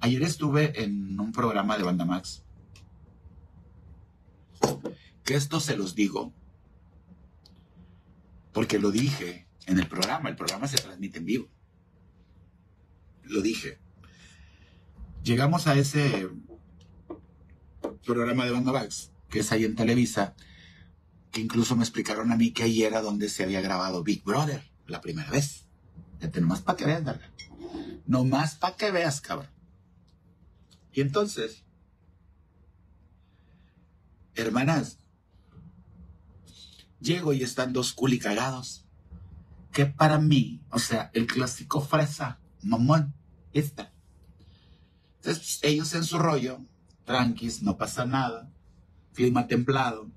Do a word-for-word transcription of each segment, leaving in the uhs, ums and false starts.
Ayer estuve en un programa de Bandamax, que esto se los digo, porque lo dije en el programa. El programa se transmite en vivo. Lo dije. Llegamos a ese programa de Bandamax, que es ahí en Televisa, que incluso me explicaron a mí que ahí era donde se había grabado Big Brother, la primera vez. Fíjate, nomás para que veas, ¿verdad? Nomás para que veas, cabrón. Y entonces, hermanas, llego y están dos culicagados, que para mí, o sea, el clásico fresa, mamón, esta. Entonces, ellos en su rollo, tranquis, no pasa nada, clima templado,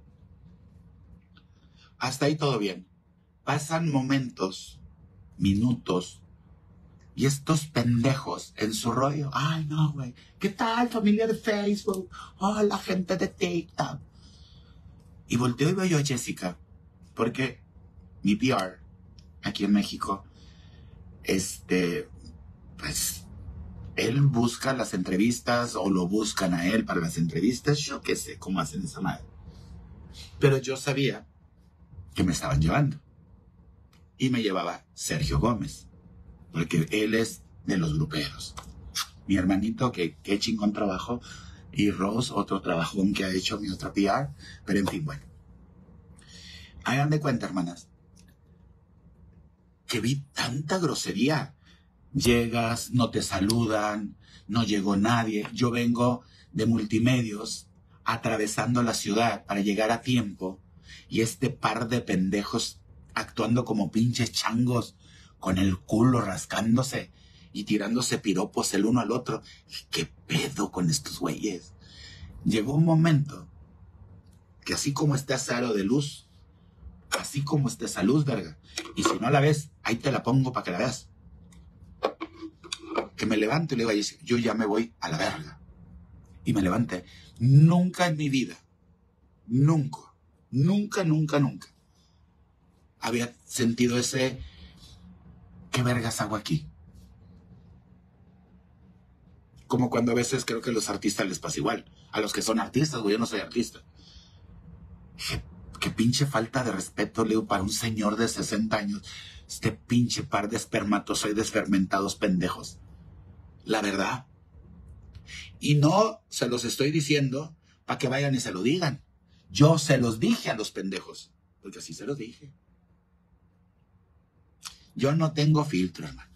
hasta ahí todo bien. Pasan momentos, minutos, y estos pendejos en su rollo, ay no, güey, ¿qué tal familia de Facebook? Oh, la gente de TikTok. Y volteo y veo yo a Jessica, porque mi P R, aquí en México, este, pues, él busca las entrevistas, o lo buscan a él para las entrevistas, yo qué sé cómo hacen esa madre. Pero yo sabía que me estaban llevando. Y me llevaba Sergio Gómez, porque él es de los gruperos. Mi hermanito, que qué chingón trabajo, y Rose, otro trabajón que ha hecho mi otra P R, pero en fin, bueno. Hagan de cuenta, hermanas, que vi tanta grosería. Llegas, no te saludan, no llegó nadie. Yo vengo de multimedios, atravesando la ciudad para llegar a tiempo, y este par de pendejos actuando como pinches changos, con el culo rascándose y tirándose piropos el uno al otro. ¿Qué pedo con estos güeyes? Llegó un momento que así como está ese aro de luz, así como está esa luz, verga, y si no la ves, ahí te la pongo para que la veas, que me levanto y le digo, yo ya me voy a la verga. Y me levanté. Nunca en mi vida, nunca, nunca, nunca, nunca había sentido ese, ¿qué vergas hago aquí? Como cuando a veces creo que a los artistas les pasa igual. A los que son artistas, güey, yo no soy artista. Qué, qué pinche falta de respeto, Leo, para un señor de sesenta años. Este pinche par de espermatozoides fermentados pendejos. La verdad. Y no se los estoy diciendo para que vayan y se lo digan. Yo se los dije a los pendejos. Porque así se los dije. Yo no tengo filtro, hermano.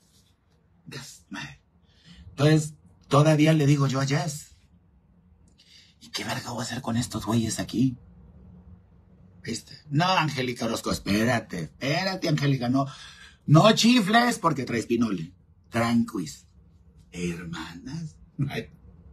Entonces, todavía le digo yo a Jess, ¿y qué verga voy a hacer con estos güeyes aquí? ¿Viste? No, Angélica Orozco, espérate, espérate, Angélica, no, no chifles porque traes pinole. Tranquis. Hermanas. Ay.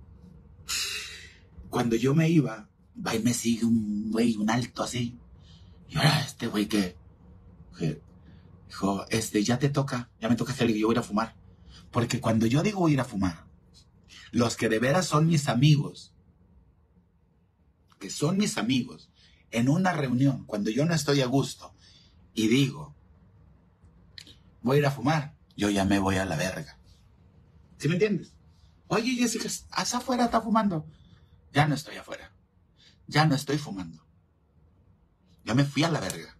Cuando yo me iba, va y me sigue un güey, un alto así. Y ahora, este güey que, que dijo, este, ya te toca, ya me toca salir, yo voy a ir a fumar. Porque cuando yo digo voy a ir a fumar, los que de veras son mis amigos, que son mis amigos, en una reunión, cuando yo no estoy a gusto, y digo, voy a ir a fumar, yo ya me voy a la verga. ¿Sí me entiendes? Oye, Jessica, ¿hasta afuera está fumando? Ya no estoy afuera. Ya no estoy fumando. Ya me fui a la verga.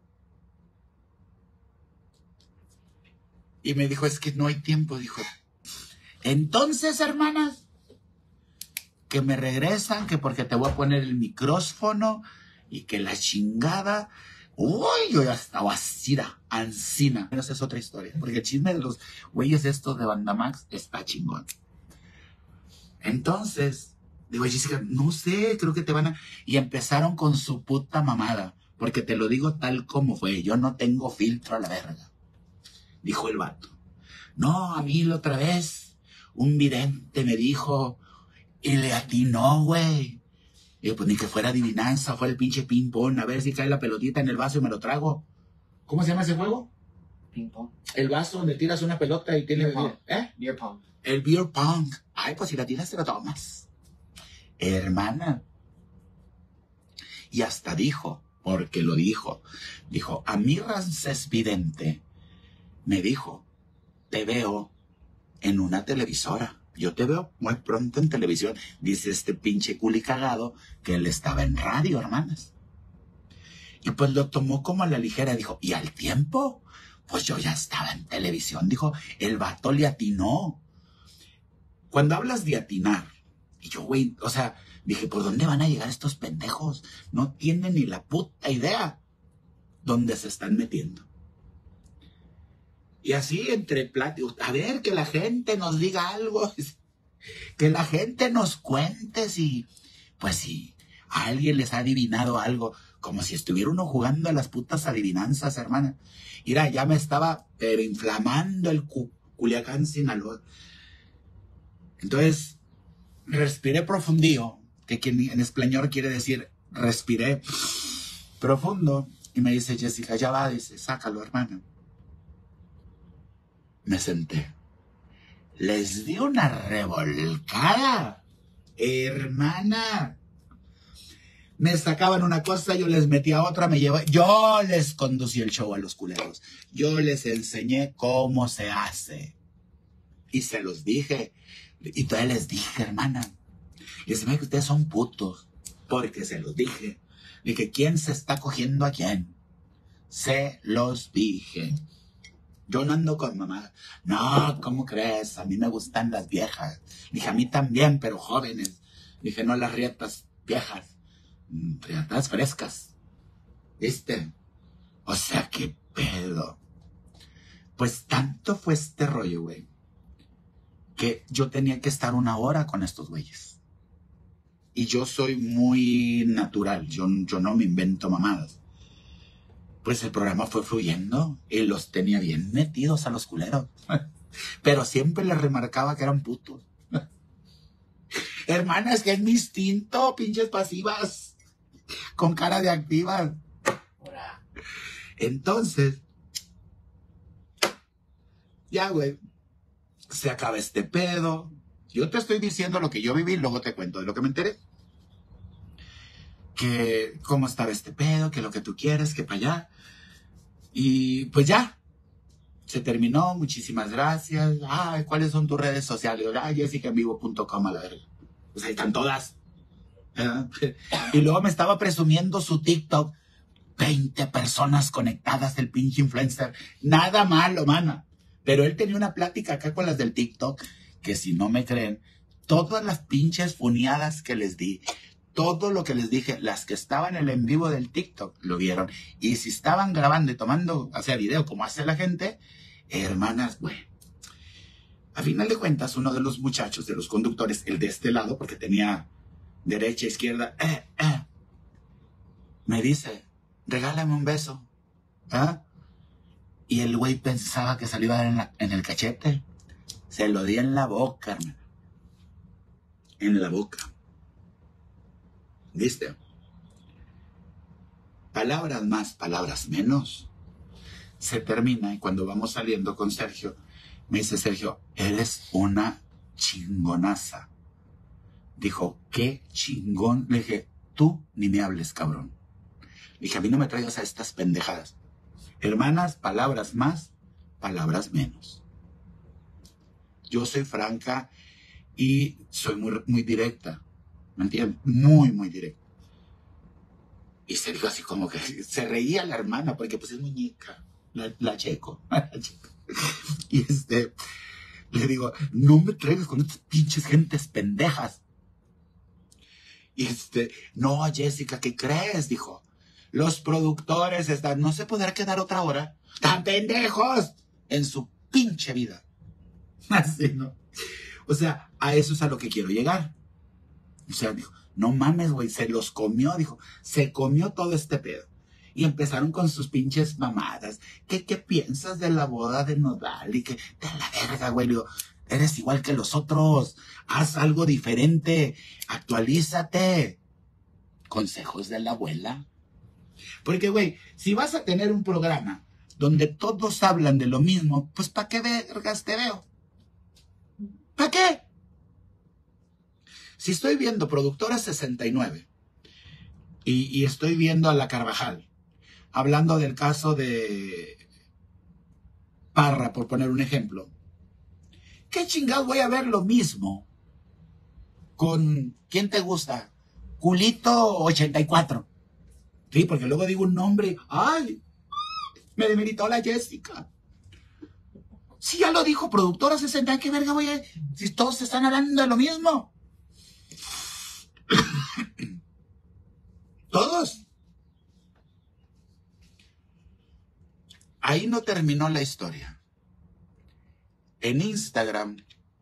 Y me dijo, es que no hay tiempo, dijo. Entonces, hermanas, que me regresan, que porque te voy a poner el micrófono y que la chingada. Uy, yo ya estaba asira, ansina. Pero esa es otra historia, porque el chisme de los güeyes estos de Bandamax está chingón. Entonces, digo, Jessica, no sé, creo que te van a... Y empezaron con su puta mamada, porque te lo digo tal como fue, yo no tengo filtro a la verga. Dijo el vato. No, a mí la otra vez, un vidente me dijo, y le atinó, güey. Y yo, pues ni que fuera adivinanza, fue el pinche ping-pong, a ver si cae la pelotita en el vaso y me lo trago. ¿Cómo se llama ese juego? Ping-pong. El vaso donde tiras una pelota y tiene... Beer pong. ¿Eh? Beer pong. El beer pong. Ay, pues si la tiras te la tomas. Hermana. Y hasta dijo, porque lo dijo, dijo, a mí Ramsés Vidente me dijo, te veo en una televisora. yo te veo muy pronto en televisión. Dice este pinche culi cagado que él estaba en radio, hermanas. Y pues lo tomó como a la ligera. Dijo, ¿y al tiempo? Pues yo ya estaba en televisión. Dijo, el vato le atinó. Cuando hablas de atinar, y yo, güey, o sea, dije, ¿por dónde van a llegar estos pendejos? No tienen ni la puta idea dónde se están metiendo. Y así entre pláticos, a ver, que la gente nos diga algo, que la gente nos cuente si, pues si a alguien les ha adivinado algo, como si estuviera uno jugando a las putas adivinanzas, hermana. Mira, ya me estaba pero inflamando el cu Culiacán, Sinaloa. Entonces, respiré profundío, que en español quiere decir respiré profundo, y me dice Jessica, ya va, dice, sácalo, hermana. Me senté. Les di una revolcada, hermana. Me sacaban una cosa, yo les metía otra, me llevaba. Yo les conducí el show a los culeros. Yo les enseñé cómo se hace. Y se los dije. Y todavía les dije, hermana. Y se me dice que ustedes son putos. Porque se los dije. Dije, ¿quién se está cogiendo a quién? Se los dije. Yo no ando con mamá. No, ¿cómo crees? A mí me gustan las viejas. Dije, a mí también, pero jóvenes. Dije, no las rietas viejas. Riatas frescas. ¿Viste? O sea, qué pedo. Pues tanto fue este rollo, güey, que yo tenía que estar una hora con estos güeyes. Y yo soy muy natural. Yo, yo no me invento mamadas. Pues el programa fue fluyendo y los tenía bien metidos a los culeros. Pero siempre les remarcaba que eran putos. Hermanas, que es mi instinto, pinches pasivas. Con cara de activas. Entonces, ya, güey, se acaba este pedo. Yo te estoy diciendo lo que yo viví, luego te cuento de lo que me enteré. Que cómo estaba este pedo, que lo que tú quieres, que para allá. Y pues ya, se terminó, muchísimas gracias. Ay, ¿cuáles son tus redes sociales? Ay, jessica en vivo punto com, a la verga. Pues ahí están todas. ¿Eh? Y luego me estaba presumiendo su TikTok. veinte personas conectadas del pinche influencer. Nada malo, mana. Pero él tenía una plática acá con las del TikTok, que si no me creen, todas las pinches funeadas que les di, todo lo que les dije, las que estaban en el en vivo del TikTok lo vieron. Y si estaban grabando y tomando, o sea, video como hace la gente, hermanas, bueno. A final de cuentas, uno de los muchachos, de los conductores, el de este lado, porque tenía derecha, izquierda, eh, eh, me dice, regálame un beso. ¿Ah? Y el güey pensaba que salía en, la, en el cachete. Se lo di en la boca, hermano. En la boca. ¿Viste? Palabras más, palabras menos. Se termina y cuando vamos saliendo con Sergio, me dice Sergio, eres una chingonaza. Dijo, ¿qué chingón? Le dije, tú ni me hables, cabrón. Le dije, a mí no me traigas a estas pendejadas. Hermanas, palabras más, palabras menos. Yo soy franca y soy muy, muy directa. ¿Me entiendes? Muy, muy directa. Y se dijo así como que se reía la hermana porque pues es muñeca. La, la checo. La checo. Y este, le digo, no me traigas con estas pinches gentes pendejas. Y este, no, Jessica, ¿qué crees? Dijo. Los productores están, no se podrá quedar otra hora. ¡Tan pendejos! En su pinche vida. Así, ¿no? O sea, a eso es a lo que quiero llegar. O sea, dijo, no mames, güey, se los comió, dijo, se comió todo este pedo. Y empezaron con sus pinches mamadas. ¿Qué, qué piensas de la boda de Nodal? Y que, de la verga, güey, digo, eres igual que los otros. Haz algo diferente. Actualízate. Consejos de la abuela. Porque, güey, si vas a tener un programa donde todos hablan de lo mismo, pues ¿para qué vergas te veo? ¿Para qué? Si estoy viendo Productora sesenta y nueve y, y estoy viendo a la Carvajal hablando del caso de Parra, por poner un ejemplo, ¿Qué chingados voy a ver lo mismo con, ¿quién te gusta? Culito ochenta y cuatro. Sí, porque luego digo un nombre, ay, me demeritó la Jessica. Si ya lo dijo productora sesenta, ¿qué verga voy a...? Si todos están hablando de lo mismo. Todos. Ahí no terminó la historia. En Instagram,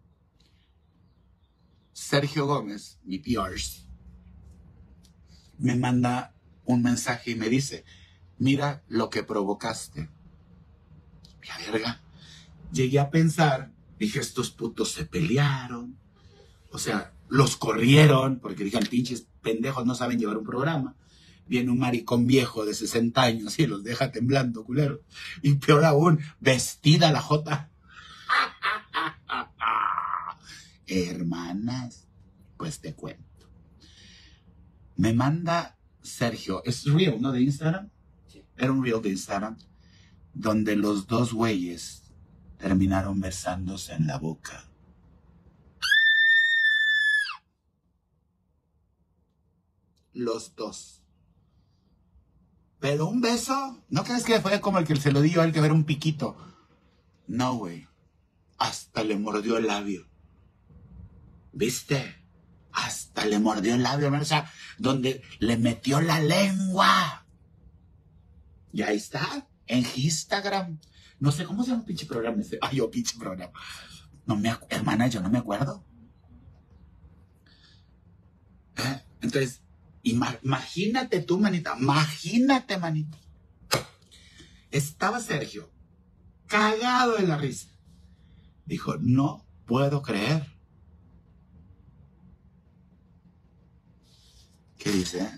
Sergio Gómez, mi P R, me manda un mensaje y me dice, mira lo que provocaste. La verga. Llegué a pensar, dije, estos putos se pelearon. O sea, los corrieron, porque dijeron, pinches pendejos no saben llevar un programa. Viene un maricón viejo de sesenta años y los deja temblando, culero. Y peor aún, vestida la jota. Hermanas, pues te cuento. Me manda Sergio, es reel, ¿no? De Instagram. Sí. Era un reel de Instagram, donde los dos güeyes terminaron besándose en la boca. Los dos. Pero un beso, ¿no crees que fue como el que se lo dio a él que ver un piquito? No, güey. Hasta le mordió el labio. ¿Viste? Hasta le mordió el labio, o sea, donde le metió la lengua. Y ahí está, en Instagram. No sé cómo se llama un pinche programa ese. Ay, yo pinche programa. No me acuerdo, hermana, yo no me acuerdo. ¿Eh? Entonces, imagínate tú, manita, imagínate, manita. Estaba Sergio, cagado de la risa. Dijo, no puedo creer. ¿Qué dice?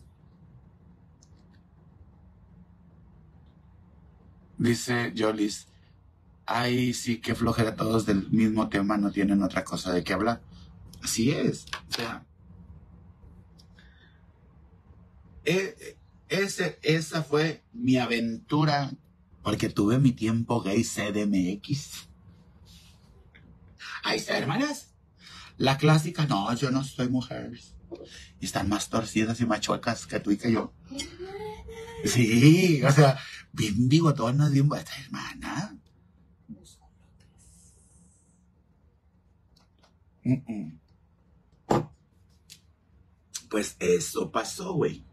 Dice Jolis, ay, sí, qué flojera, todos del mismo tema, no tienen otra cosa de qué hablar. Así es, o sea, e, ese, esa fue mi aventura, porque tuve mi tiempo gay C D M X. Ahí está, hermanas. La clásica, no, yo no soy mujer. Y están más torcidas y más chuecas que tú y que yo. Sí, o sea, bien bigotonas, bien buenas, hermana. Mm -mm. Pues eso pasó, güey.